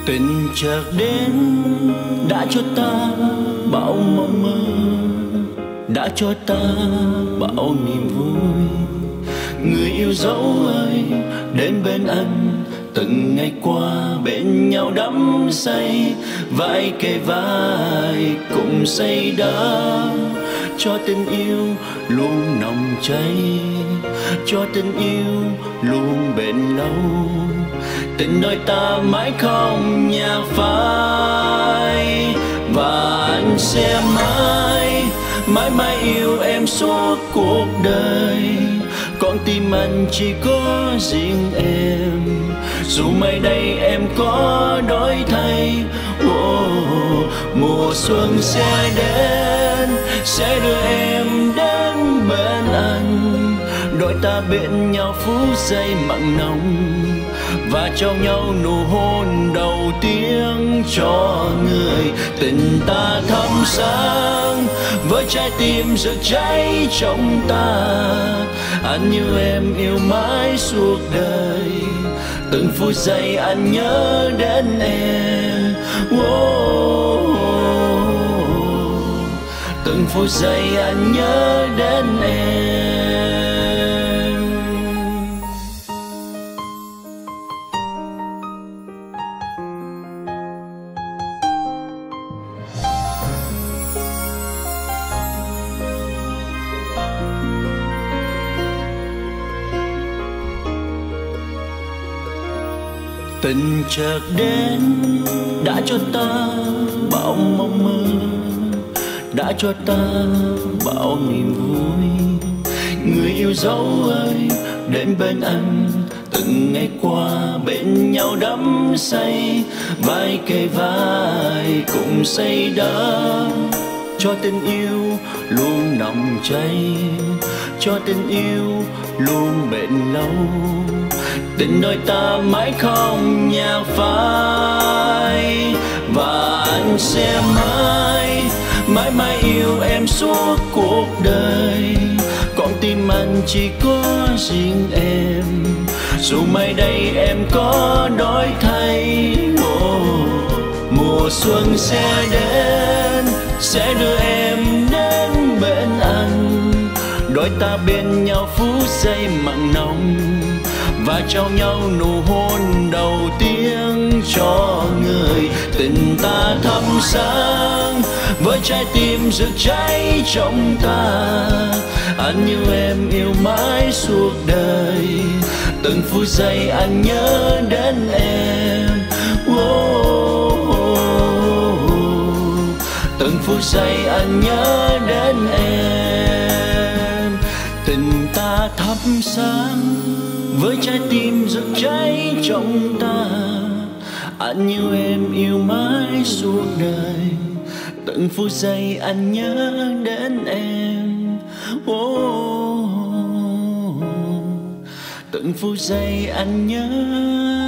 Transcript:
Tình chợt đến đã cho ta bao mộng mơ, đã cho ta bao niềm vui. Người yêu dấu ơi, đến bên anh từng ngày qua bên nhau đắm say, vai kề vai cùng say đắm. Cho tình yêu luôn nồng cháy, cho tình yêu luôn bền lâu. Tình đôi ta mãi không nhạt phai, và anh sẽ mãi mãi mãi yêu em suốt cuộc đời. Con tim anh chỉ có riêng em, dù mai đây em có đổi thay. Mùa xuân sẽ đến, sẽ đưa em đến bên anh. Đôi ta bên nhau phút giây mặn nồng, và trao nhau nụ hôn đầu tiên cho người. Tình ta thắp sáng với trái tim rực cháy trong ta. Anh như em yêu mãi suốt đời, từng phút giây anh nhớ đến em. Từng phút giây anh nhớ đến em. Tình chợt đến đã cho ta bao mộng mơ, đã cho ta bao niềm vui. Người yêu dấu ơi, đến bên anh từng ngày qua bên nhau đắm say, vai kề vai cùng say đắm. Cho tình yêu luôn nồng cháy, cho tình yêu luôn bền lâu. Tình đôi ta mãi không nhạt phai, và anh sẽ mãi mãi mãi yêu em suốt cuộc đời. Con tim anh chỉ có riêng em, dù mai đây em có đổi thay. Mùa xuân sẽ đến, sẽ đưa em đến bên anh. Đôi ta bên nhau phút giây mặn nồng, và trao nhau nụ hôn đầu tiên cho người. Tình ta thắp sáng với trái tim rực cháy trong ta. Anh như em yêu mãi suốt đời, từng phút giây anh nhớ đến em. Từng phút giây anh nhớ đến em. Tình ta thắp sáng với trái tim rực cháy trong ta. Anh như em yêu mãi suốt đời, từng phút giây anh nhớ đến em. Từng phút giây anh nhớ